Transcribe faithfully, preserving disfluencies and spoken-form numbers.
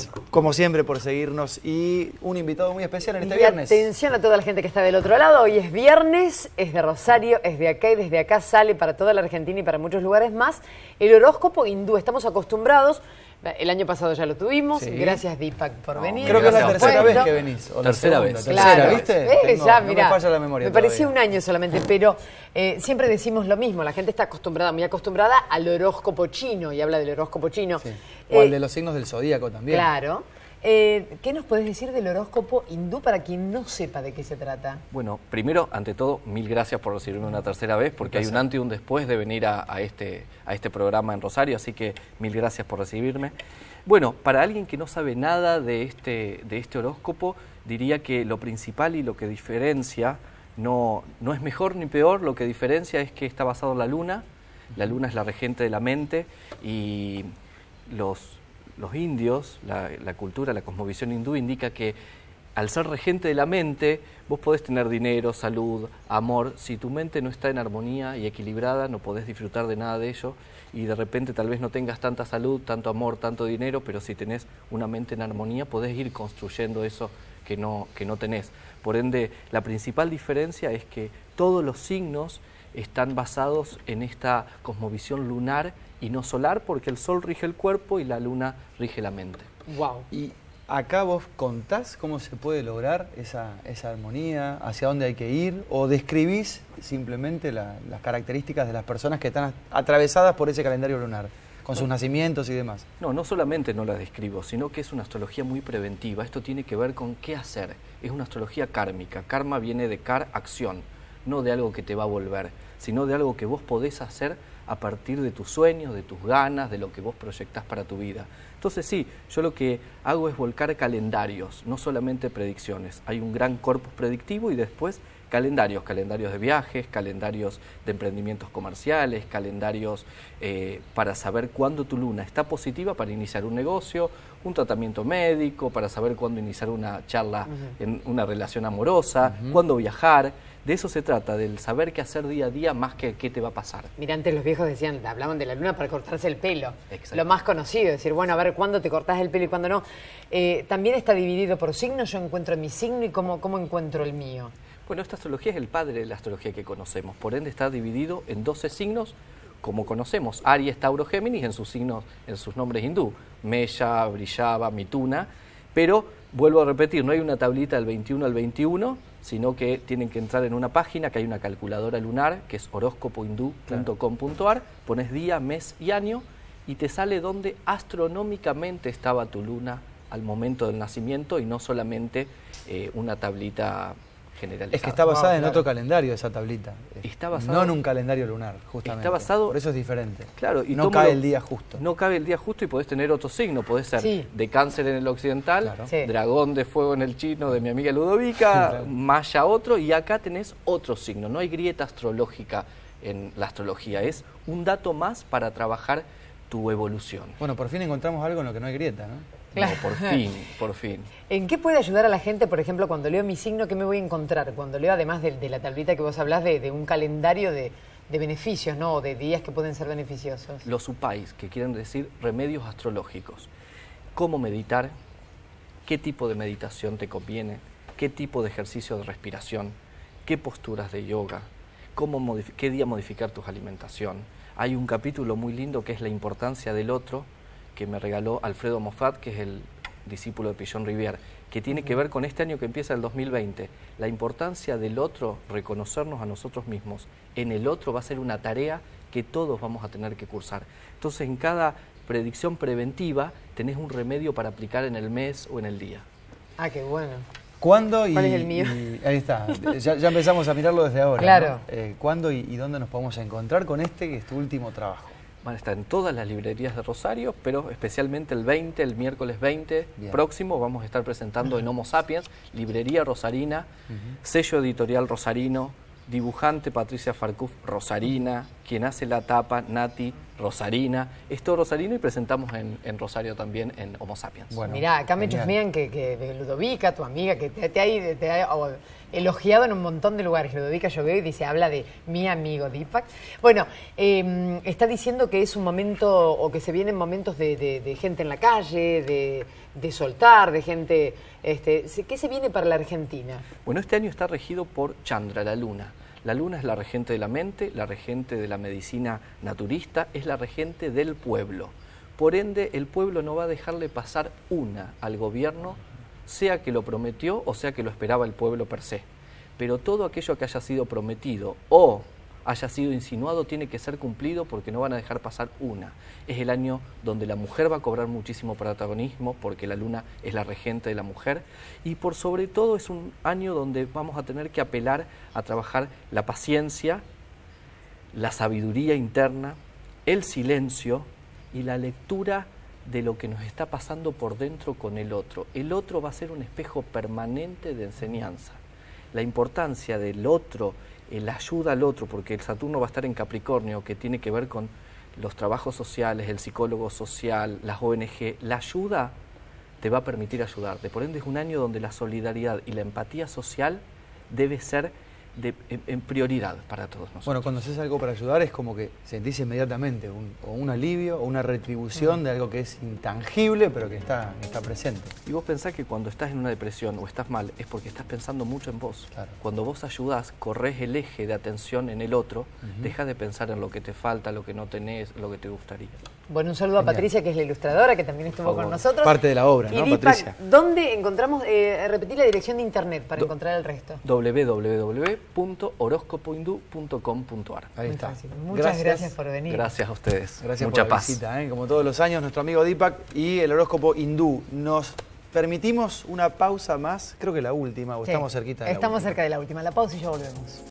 gracias, como siempre, por seguirnos y un invitado muy especial en este y viernes. Atención a toda la gente que está del otro lado. Hoy es viernes, es de Rosario, es de acá y desde acá sale para toda la Argentina y para muchos lugares más el horóscopo hindú. Estamos acostumbrados. El año pasado ya lo tuvimos. Sí. Gracias, Deepak, por no, venir. Creo que es la tercera vez que venís. O tercera segunda, vez. Tercera, claro. ¿viste? Eh, Tengo, ya, no mirá, me falla la memoria. Me parecía todavía. un año solamente, pero eh, siempre decimos lo mismo. La gente está acostumbrada, muy acostumbrada al horóscopo chino y habla del horóscopo chino. Sí. O eh, al de los signos del zodíaco también. Claro. Eh, ¿Qué nos podés decir del horóscopo hindú para quien no sepa de qué se trata? Bueno, primero, ante todo, mil gracias por recibirme una tercera vez, porque hay un antes y un después de venir a, a, este, a este programa en Rosario, así que mil gracias por recibirme. Bueno, para alguien que no sabe nada de este, de este horóscopo, diría que lo principal y lo que diferencia, no, no es mejor ni peor, lo que diferencia es que está basado en la luna. La luna es la regente de la mente y los... Los indios, la, la cultura, la cosmovisión hindú indica que al ser regente de la mente, vos podés tener dinero, salud, amor. Si tu mente no está en armonía y equilibrada, no podés disfrutar de nada de ello y de repente tal vez no tengas tanta salud, tanto amor, tanto dinero, pero si tenés una mente en armonía, podés ir construyendo eso que no, que no tenés. Por ende, la principal diferencia es que todos los signos están basados en esta cosmovisión lunar y no solar, porque el sol rige el cuerpo y la luna rige la mente. Wow. Y acá vos contás cómo se puede lograr esa, esa armonía, hacia dónde hay que ir, o describís simplemente la, las características de las personas que están atravesadas por ese calendario lunar, con sus nacimientos y demás. No, no solamente no la describo, sino que es una astrología muy preventiva. Esto tiene que ver con qué hacer. Es una astrología kármica. Karma viene de kar, acción, no de algo que te va a volver, sino de algo que vos podés hacer a partir de tus sueños, de tus ganas, de lo que vos proyectás para tu vida. Entonces sí, yo lo que hago es volcar calendarios, no solamente predicciones. Hay un gran corpus predictivo y después calendarios, calendarios de viajes, calendarios de emprendimientos comerciales, calendarios eh, para saber cuándo tu luna está positiva para iniciar un negocio, un tratamiento médico, para saber cuándo iniciar una charla uh-huh. en una relación amorosa, uh-huh. cuándo viajar. De eso se trata, del saber qué hacer día a día más que qué te va a pasar. Mira, antes los viejos decían, hablaban de la luna para cortarse el pelo. Lo más conocido, decir, bueno, a ver cuándo te cortás el pelo y cuándo no. Eh, también está dividido por signos, yo encuentro mi signo y cómo, cómo encuentro el mío. Bueno, esta astrología es el padre de la astrología que conocemos, por ende está dividido en doce signos, como conocemos, Aries, Tauro, Géminis, en sus signos, en sus nombres hindú, Mesha, Vrishaba, Mituna, pero vuelvo a repetir, no hay una tablita del veintiuno al veintiuno, sino que tienen que entrar en una página que hay una calculadora lunar, que es horóscopo hindú punto com punto ar, pones día, mes y año y te sale donde astronómicamente estaba tu luna al momento del nacimiento y no solamente eh, una tablita generalizada. Es que está basada oh, en claro. otro calendario esa tablita. Está basado, no en un calendario lunar, justamente. Está basado, por eso es diferente. Claro, y no tómalo, cae el día justo. No cabe el día justo y podés tener otro signo. Podés ser sí. de Cáncer en el occidental, claro. sí. Dragón de fuego en el chino de mi amiga Ludovica, claro. Maya otro, y acá tenés otro signo. No hay grieta astrológica en la astrología, es un dato más para trabajar tu evolución. Bueno, por fin encontramos algo en lo que no hay grieta, ¿no? Claro. No, por fin, por fin. ¿En qué puede ayudar a la gente, por ejemplo, cuando leo mi signo, qué me voy a encontrar? Cuando leo, además de, de la tablita que vos hablás, de, de un calendario de, de beneficios, ¿no? O de días que pueden ser beneficiosos. Los upais, que quieren decir remedios astrológicos. ¿Cómo meditar? ¿Qué tipo de meditación te conviene? ¿Qué tipo de ejercicio de respiración? ¿Qué posturas de yoga? ¿Cómo ¿Qué día modificar tu alimentación? Hay un capítulo muy lindo que es la importancia del otro, que me regaló Alfredo Moffat, que es el discípulo de Pillon Rivière, que tiene que ver con este año que empieza el dos mil veinte. La importancia del otro, reconocernos a nosotros mismos. En el otro va a ser una tarea que todos vamos a tener que cursar. Entonces, en cada predicción preventiva tenés un remedio para aplicar en el mes o en el día. Ah, qué bueno. ¿Cuándo y, ¿Cuál es el mío? y ahí está, ya, ya empezamos a mirarlo desde ahora. Claro. ¿no? Eh, ¿Cuándo y, y dónde nos podemos encontrar con este que es tu último trabajo? Van a estar en todas las librerías de Rosario, pero especialmente el veinte, el miércoles veinte Bien. próximo, vamos a estar presentando en Homo Sapiens, librería rosarina, uh-huh. sello editorial rosarino, dibujante Patricia Farcuf rosarina, quien hace la tapa, Nati rosarina. Es todo rosarino y presentamos en, en Rosario también en Homo Sapiens. Bueno, mirá, acá me chusmean que, que Ludovica, tu amiga, que te, te ha, te ha oh, elogiado en un montón de lugares. Ludovica yo veo y dice, habla de mi amigo Deepak. Bueno, eh, está diciendo que es un momento, o que se vienen momentos de, de, de gente en la calle, de, de soltar, de gente... Este, ¿qué se viene para la Argentina? Bueno, este año está regido por Chandra, la luna. La luna es la regente de la mente, la regente de la medicina naturista, es la regente del pueblo. Por ende, el pueblo no va a dejarle pasar una al gobierno, sea que lo prometió o sea que lo esperaba el pueblo per se. Pero todo aquello que haya sido prometido o haya sido insinuado tiene que ser cumplido porque no van a dejar pasar una. Es el año donde la mujer va a cobrar muchísimo protagonismo porque la luna es la regente de la mujer y por sobre todo es un año donde vamos a tener que apelar a trabajar la paciencia, la sabiduría interna, el silencio y la lectura de lo que nos está pasando por dentro con el otro. El otro va a ser un espejo permanente de enseñanza. La importancia del otro, la ayuda al otro, porque el Saturno va a estar en Capricornio, que tiene que ver con los trabajos sociales, el psicólogo social, las O N G. La ayuda te va a permitir ayudarte. Por ende, es un año donde la solidaridad y la empatía social debe ser de, en, en prioridad para todos nosotros. Bueno, cuando haces algo para ayudar es como que sentís inmediatamente un, o un alivio o una retribución uh-huh. de algo que es intangible pero que está, está presente. Y vos pensás que cuando estás en una depresión o estás mal es porque estás pensando mucho en vos. Claro. Cuando vos ayudás, corres el eje de atención en el otro, uh-huh. dejas de pensar en lo que te falta, lo que no tenés, lo que te gustaría. Bueno, un saludo Genial. a Patricia, que es la ilustradora, que también estuvo con nosotros. Parte de la obra, y ¿no, Deepak, Patricia? ¿Dónde encontramos, eh, repetí la dirección de internet para Do encontrar el resto? doble u doble u doble u punto horóscopo hindú punto com punto a r. Ahí está. Muchas gracias. gracias por venir. Gracias a ustedes. Gracias Mucha por la paz. visita, ¿eh? Como todos los años, nuestro amigo Deepak y el horóscopo hindú. Nos permitimos una pausa más, creo que la última, o sí, estamos cerquita de la Estamos última. cerca de la última. La pausa y ya volvemos.